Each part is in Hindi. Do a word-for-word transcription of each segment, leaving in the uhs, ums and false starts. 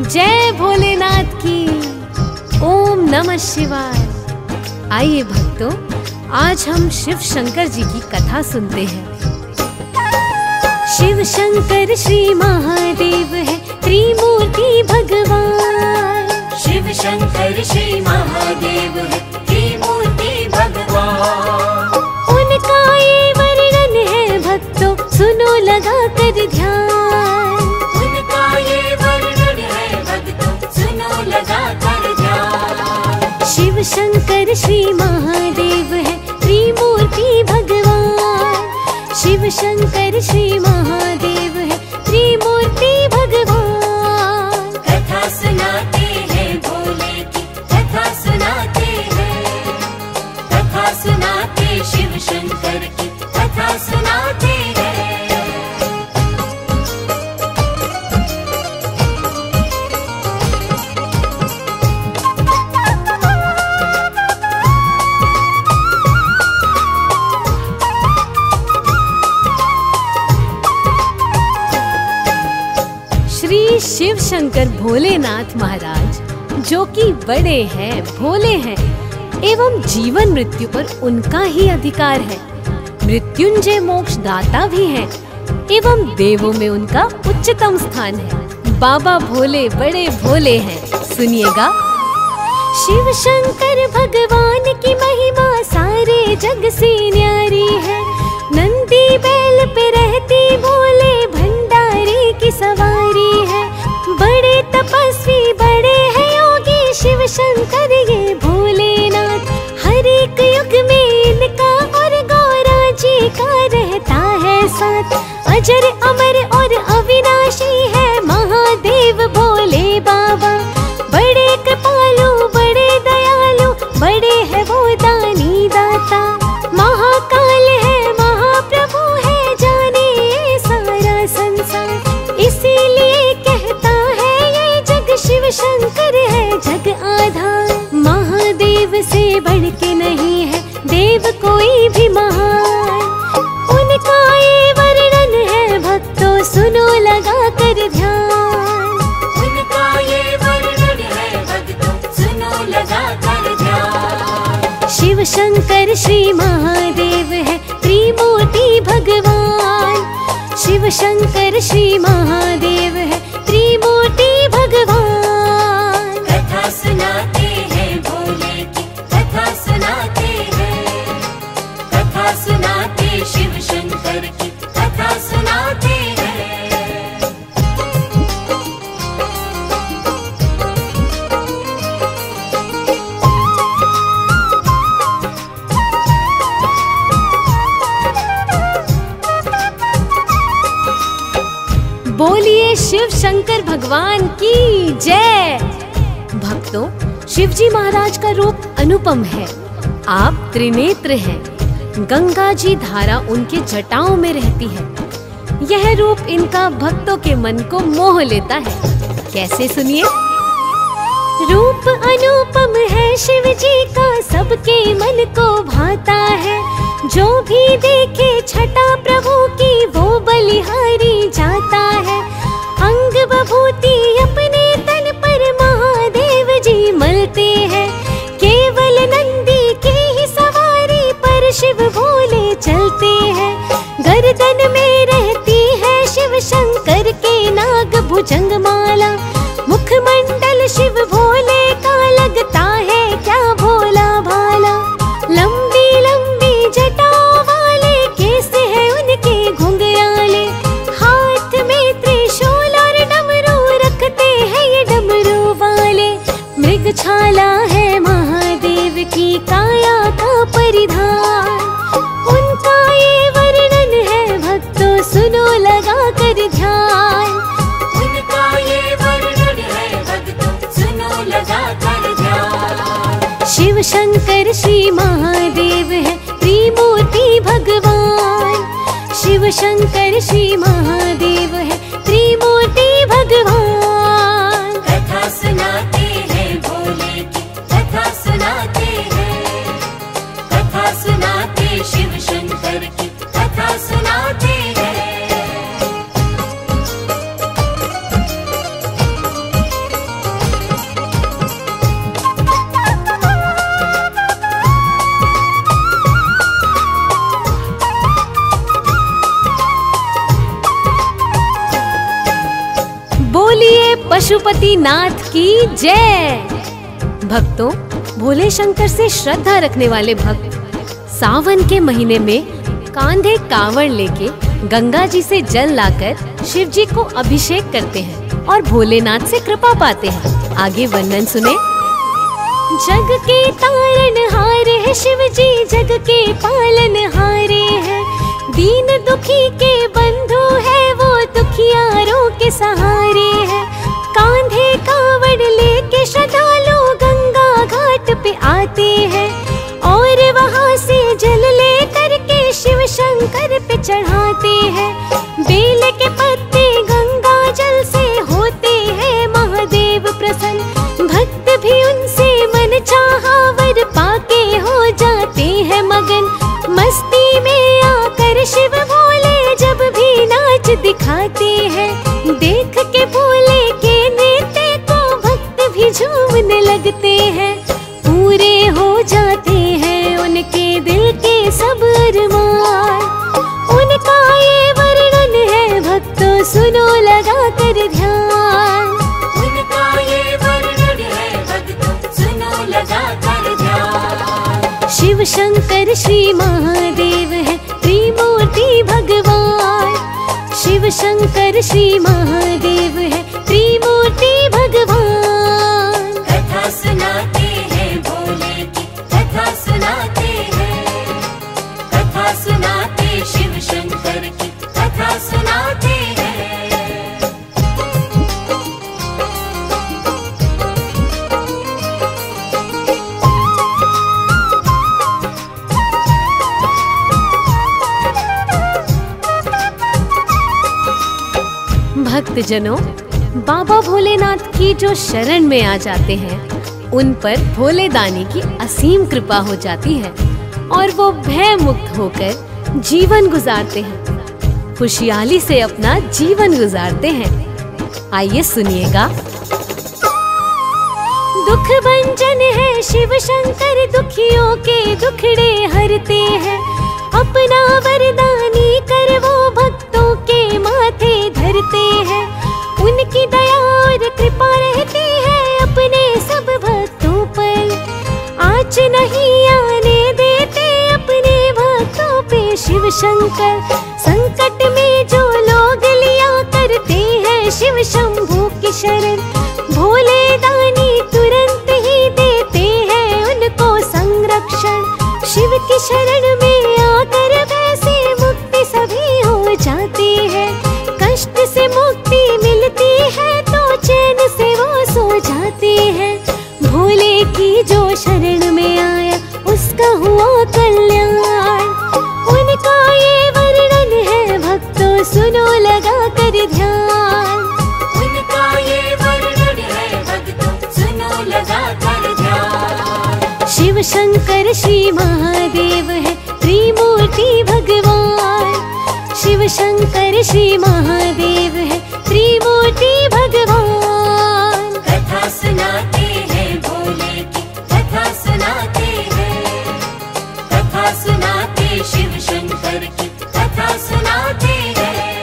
जय भोलेनाथ की। ओम नमः शिवाय। आइए भक्तों, आज हम शिव शंकर जी की कथा सुनते हैं। शिव शंकर श्री महादेव है त्रिमूर्ति भगवान। शिव शंकर श्री महादेव है त्रिमूर्ति भगवान। उनका ये वर्णन है भक्तों, सुनो लगा कर ध्यान। उनका ये वर्णन है भक्तों, सुनो लगा कर ध्यान। शिव शंकर श्री महादेव है त्रिमूर्ति भगवान। शिव शंकर श्री महादेव है त्रिमूर्ति भगवान। कथा सुनाते हैं भोले की, कथा सुनाते हैं, कथा सुनाते शिव शंकर की, कथा सुनाते हैं। श्री शिव शंकर भोलेनाथ महाराज, जो कि बड़े हैं, भोले हैं एवं जीवन मृत्यु पर उनका ही अधिकार है। मृत्युंजय मोक्ष दाता भी हैं एवं देवों में उनका उच्चतम स्थान है। बाबा भोले बड़े भोले हैं, सुनिएगा। शिव शंकर भगवान की महिमा सारे जग से न्यारी है। नंदी बैल पे रहती भोले भंडारी की सवारी है। बड़े तपस्वी बड़े हैं योगी शिव शंकर ये भोलेनाथ। हर एक युग में इनका और गौरा जी का रहता है साथ। अजर अमर और अविनाशी है महादेव भोले बाबा। बड़े कृपालु बड़े दयालु बड़े है वो दानी दाता। महाकाल है महाप्रभु है जाने ये सारा संसार। इसीलिए कहता है ये जग शिव शंकर है जग आधार। महादेव से बढ़ के नहीं है देव कोई भी महान। उनका ये वर्णन है भक्तों, सुनो लगा कर ध्यान। उनका ये वर्णन है भक्तों, सुनो लगा कर ध्यान। शिव शंकर श्री महादेव है त्रिमूर्ति भगवान। शिव शंकर श्री महादेव है त्रिमूर्ति भगवान। कथा सुनाते हैं भोले की, कथा सुनाते हैं, कथा सुनाते शिव शंकर की, कथा सुनाते हैं। बोलिए शिव शंकर भगवान की जय। भक्तों, शिव जी महाराज का रूप अनुपम है। आप त्रिनेत्र हैं। गंगा जी धारा उनके जटाओं में रहती है। यह रूप इनका भक्तों के मन को मोह लेता है। कैसे, सुनिए। रूप अनुपम है शिव जी का, सबके मन को भाता है। जो भी देखे छटा प्रभु की वो बलिहारी जाता है। अंग बभूति अपने तन पर महादेव जी मलते हैं। केवल नंदी के ही सवारी पर शिव भोले चलते हैं। गर्दन में रहती है शिव शंकर के नाग भुजंग माला। मुखमंडल शिव भोले का लगता है क्या भोला भाला। लंबी लंबी जटाओं वाले केस है उनके घुंघराले। हाथ में त्रिशूल और डमरू रखते हैं ये डमरू वाले। मृग छाला है महादेव की काया का परिधान। उनका ये वर्णन है भक्तों, सुनो लगा कर ध्यान। उनका ये वर्णन है भक्तों, सुनो लगा कर ध्यान। शिव शंकर श्री महादेव है त्रिमूर्ति भगवान। शिव शंकर श्री महादेव है त्रिमूर्ति भगवान। कथा सुनाते हैं भोले की, कथा सुनाते हैं, कथा सुनाते शिव शंकर की, कथा सुनाते हैं। बोलिए पशुपति नाथ की जय। भक्तों, भोले शंकर से श्रद्धा रखने वाले भक्त सावन के महीने में कांधे कांवड़ लेके गंगा जी से जल लाकर शिव जी को अभिषेक करते हैं और भोलेनाथ से कृपा पाते हैं। आगे वर्णन सुने। जग के तारन हारे है शिव जी, जग के पालन हारे हैं। दीन दुखी के बंधु है वो, दुखियारों के सहारे हैं। कांधे कांवड़ लेके श्रद्धालु गंगा घाट पे आते हैं और वहाँ से जल ले करके शिव शंकर पे चढ़ाते हैं। बेल के पत्ते गंगा जल से होते हैं महादेव प्रसन्न। भक्त भी उनसे मन चाहा वर पाके हो जाते हैं मगन। मस्ती में आकर शिव भोले जब भी नाच दिखाते हैं। देख के भोले के नृत्य को भक्त भी झूमने लगते हैं। पूरे हो जाते हैं उनके दिल के सब अरमान। उनका ये वर्णन है भक्तों, सुनो लगा कर ध्यान। उनका ये वर्णन है भक्तों, सुनो लगा कर ध्यान। शिव शंकर श्री महादेव है त्रिमूर्ति भगवान। शिव शंकर श्री महादेव है त्रिमूर्ति भगवान। कथा सुनाते हैं भोले की, कथा सुनाते हैं। कथा सुनाते शिव शंकर की, कथा सुनाते हैं। भक्तजनों, बाबा भोलेनाथ की जो शरण में आ जाते हैं उन पर भोले दानी की असीम कृपा हो जाती है और वो भय मुक्त होकर जीवन गुजारते हैं, खुशहाली से अपना जीवन गुजारते हैं। आइए सुनिएगा। दुख भंजन है शिव शंकर, दुखियों के दुखड़े हरते हैं। अपना वरदानी कर वो भक्तों के माथे धरते हैं। उनकी दया और कृपा रहती है अपने सब भक्तों पर। आँच नहीं आने देते अपने भक्तों पे शिव शंकर। संकट में जो लोग लिया करते हैं शिव शंभू की शरण, भोले दानी तुरंत ही देते हैं उनको संरक्षण। शिव की शरण में आकर वैसे मुक्ति सभी हो जाती है। कष्ट से मुक्ति मिलती है तो चैन से वो सो जाते हैं। भोले की जो शरण में आया उसका हुआ कल्याण। उनका ये वर्णन है भक्तों, सुनो लगा कर ध्यान। उनका ये वर्णन है भक्तों, सुनो लगा कर ध्यान। शिव शंकर श्री महादेव है त्रिमूर्ति भगवान। शिव शंकर श्री महादेव है त्रिमूर्ति भगवान। कथा सुनाते हैं भोले की, कथा सुनाते हैं। कथा सुनाते शिव शंकर की, कथा सुनाते हैं।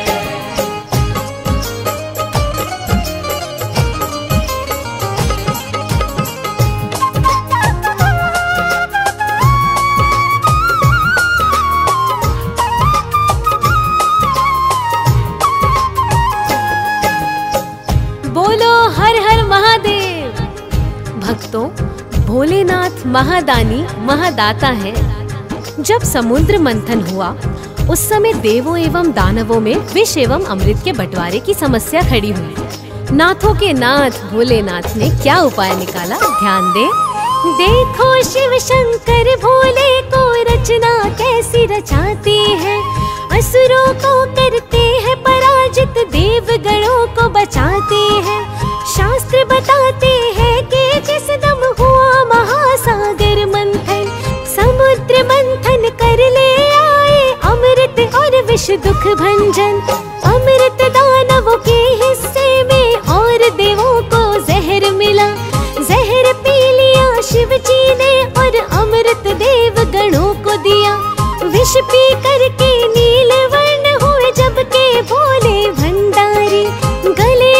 भक्तों, भोलेनाथ महादानी महादाता है। जब समुद्र मंथन हुआ उस समय देवों एवं दानवों में विष एवं अमृत के बंटवारे की समस्या खड़ी हुई। नाथों के नाथ भोलेनाथ ने क्या उपाय निकाला, ध्यान दें। देखो शिव शंकर भोले को रचना कैसी रचाते हैं। असुरों को करते हैं पराजित, देवगणों को बचाते हैं। शास्त्र बताते हैं कि जिस दम हुआ महासागर मंथन, समुद्र मंथन कर ले आए अमृत और विष दुख भंजन। अमृत दानवों के हिस्से में और देवों को जहर मिला। जहर पी लिया शिव जी ने और अमृत देव गणों को दिया। विष पी करके नील वर्ण हुए जब के भोले भंडारी। गले में विष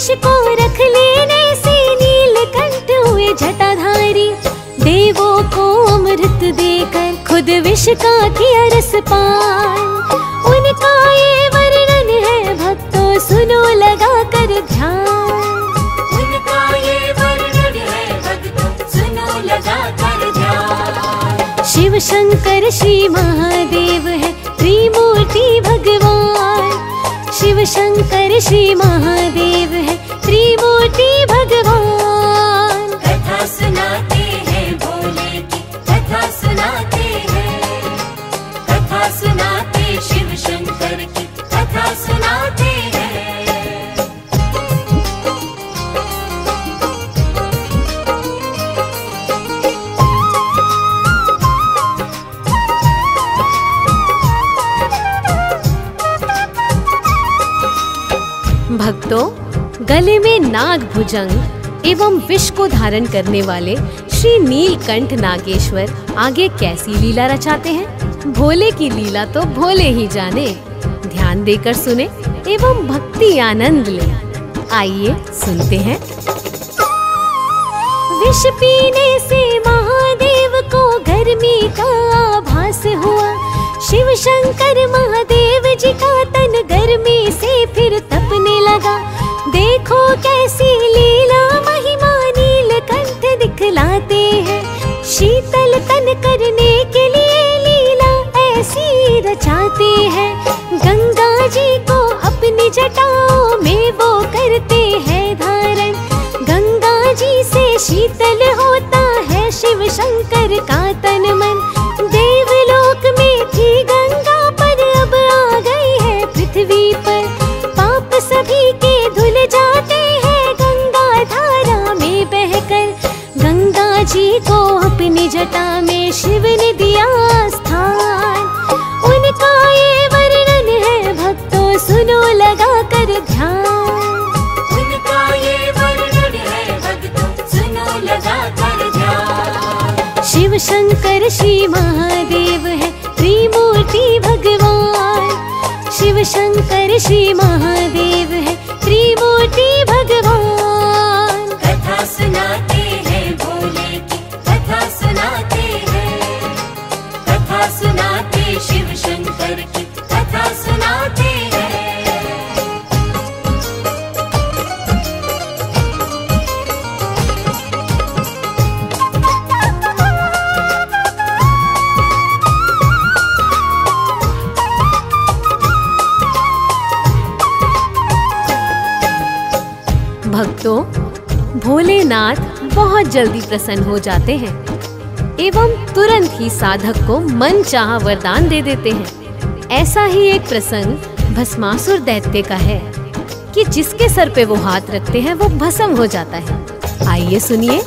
विष को रख लेने से नीलकंठ हुए जटाधारी। देवों को अमृत देकर खुद विष का किया रसपान। उनका ये वर्णन है भक्तों सुनो लगा कर ध्यान। उनका ये वर्णन है भक्तों सुनो लगा कर ध्यान। शिव शंकर श्री महादेव है त्रिमूर्ति भगवान। शिव शंकर श्री महादेव है त्रिमूर्ति भगवान। कथा सुनाते हैं भोले की कथा सुनाते हैं। कथा सुनाते शिव शंकर की कथा सुनाते हैं। भक्तों, गले में नाग भुजंग एवं विष को धारण करने वाले श्री नीलकंठ नागेश्वर आगे कैसी लीला रचाते हैं, भोले की लीला तो भोले ही जाने। ध्यान देकर सुने एवं भक्ति आनंद ले। आइए सुनते हैं। विष पीने से महादेव को गर्मी का आभास हुआ। शिव शंकर महादेव जी का तन गर्मी से फिर तपने लगा। देखो कैसी लीला महिमा नीलकंठ दिखलाते हैं। शीतल तन करने के लिए लीला ऐसी रचाते हैं। गंगा जी को अपनी जटाओं में वो करते हैं धारण। गंगा जी से शीतल होता है शिव शंकर का तन मन। देवलोक में थी गंगा पर अब आ गई है पृथ्वी पर। पाप सभी के धुल जाते हैं गंगा धारा में बहकर। गंगा जी को अपनी जटा में शिव ने दिया स्थान। उनका ये वर्णन है भक्तों सुनो लगा कर ध्यान। उनका ये वर्णन है भक्तों सुनो लगा कर ध्यान। शिव शंकर श्री महादेव है त्रिमूर्ति भगवान। शिव शंकर श्री महादेव है त्रिमूर्ति भगवान। कथा सुनाते हैं भोले की कथा सुनाते हैं। कथा सुनाते शिव शंकर की कथा सुनाते हैं। भक्तों, भोलेनाथ बहुत जल्दी प्रसन्न हो जाते हैं एवं तुरंत ही साधक को मन चाहा वरदान दे देते हैं। ऐसा ही एक प्रसंग भस्मासुर दैत्य का है कि जिसके सर पे वो हाथ रखते हैं वो भस्म हो जाता है। आइए सुनिए।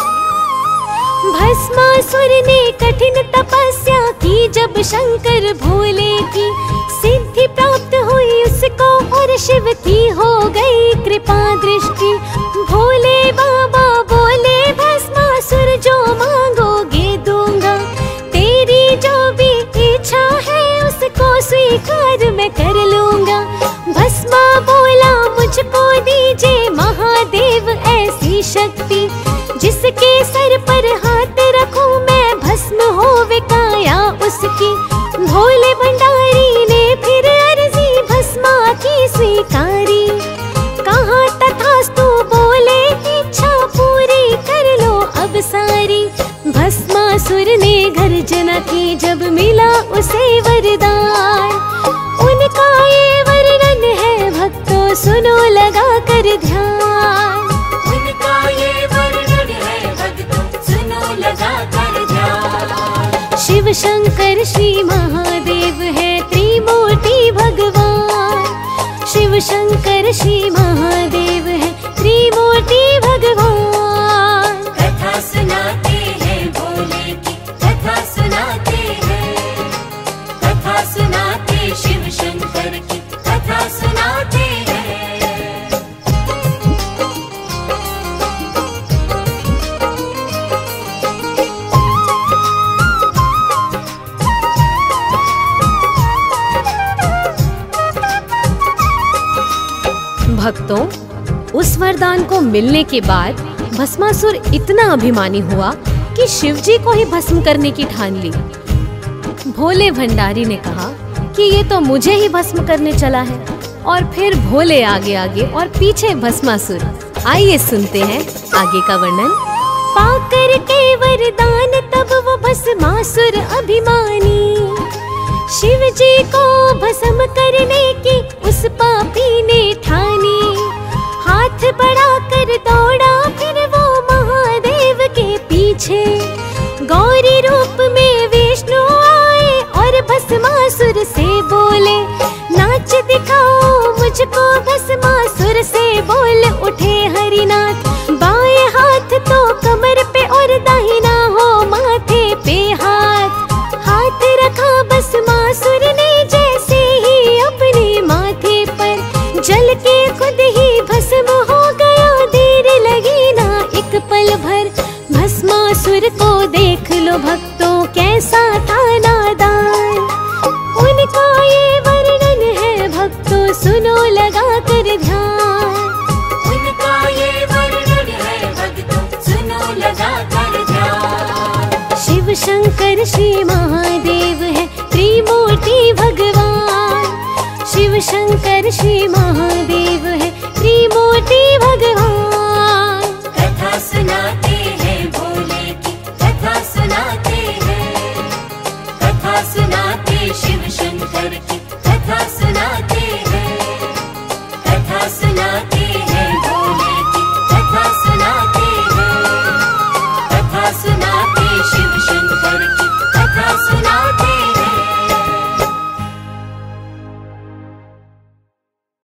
भस्मासुर ने कठिन तपस्या की जब शंकर भोले की सिद्धि प्राप्त हुई उसको और शिव की हो गई कृपा दृष्टि। भोले बाबा बोले भस्मासुर जो मांगोगे दूंगा। तेरी जो भी इच्छा है उसको स्वीकार मैं कर लूंगा। भस्मा बोला मुझको दीजिए महादेव ऐसी शक्ति जिसके सर पर हाथ रखूं मैं भस्म होवे काया उसकी। भोले भंडारी ने फिर अर्जी भस्मा की स्वीकारी। कहा तथास्तु बोले इच्छा पूरी कर लो अब सारी। भस्मासुर ने गर्जना की जब मिला उसे वरदान। उनका ये वर्णन है भक्तों सुनो लगा कर ध्यान। उनका ये वर्णन है भक्तों सुनो लगा कर ध्यान। शिव शंकर श्री महादेव है त्रिमूर्ति भगवान। शिव शंकर श्री महादेव है त्रिमूर्ति भगवान। कथा सुनाते हैं भोले की कथा सुनाते हैं। कथा सुनाते शिव शंकर की कथा सुनाते हैं। भक्तों, उस वरदान को मिलने के बाद भस्मासुर इतना अभिमानी हुआ कि शिवजी को ही भस्म करने की ठान ली। भोले भंडारी ने कहा कि ये तो मुझे ही भस्म करने चला है, और फिर भोले आगे आगे और पीछे भस्मासुर। आइए सुनते हैं आगे का वर्णन। पाकर के वरदान तब वो भस्मासुर अभिमानी, शिव जी को भस्म करने की उस पापी ने ठानी। हाथ बढ़ाकर दौड़ा फिर वो महादेव के पीछे, गौरी रूप में विष्णु आए और भस्मासुर से बोले, नाच दिखाओ मुझको भस्मासुर से बोल उठे हरिनाथ। बाएं हाथ तो कमर पे और दाहिना हो माथे पे हाथ, हाथ रखा भस्मासुर ने जैसे ही अपने माथे पर, जल के खुद ही भस्म हो गया, देर लगी ना एक पल भर। भस्मासुर को देख लो भक्तों कैसा था नादान, उनका ये वर्णन है भक्तों सुनो लगा कर ध्यान। उनका ये वर्णन है भक्तों सुनो लगा कर ध्यान। शिव शंकर श्री महादेव है त्रिमूर्ति भगवान, शिव शंकर श्री महादेव